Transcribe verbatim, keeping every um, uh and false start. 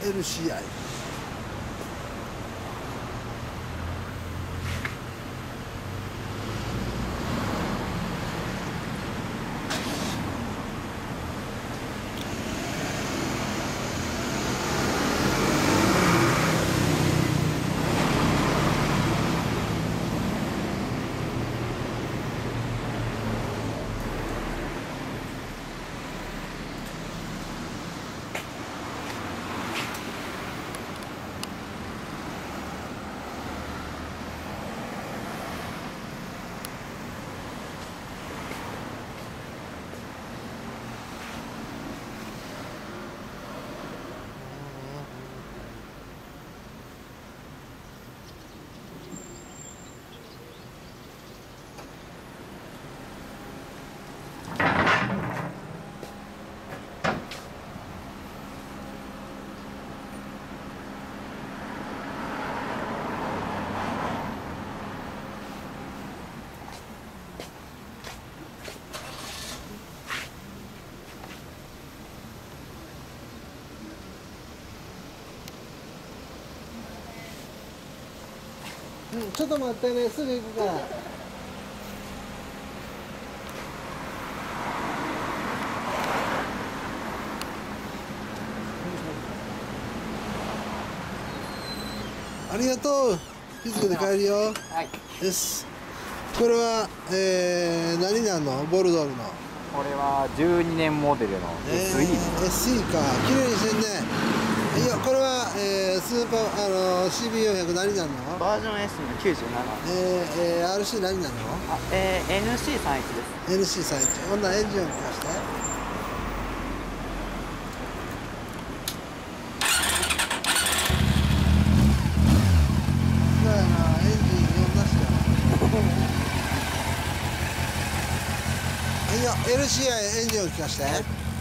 エルシーアイ。うん、ちょっと待ってね、すぐ行くから。ありがとう。日付で帰るよ。はい。です。これは、えー、何なの？ボルドールの。 これはじゅうにねんモデルの エスイー です。 エスイー か。綺麗にしてんね。いや、これは、えー、スーパー、あのー、シービーよんひゃく 何なの？ バージョン S のきゅうじゅうなな。 えー、えー、アールシー 何なの？ あ、えー、エヌシーさんじゅういち です。 エヌシーさんじゅういち。ほんならエンジン音聞かして。そうやな、エンジン音なしや。はいよ、エルシーアイ エンジン音聞かして。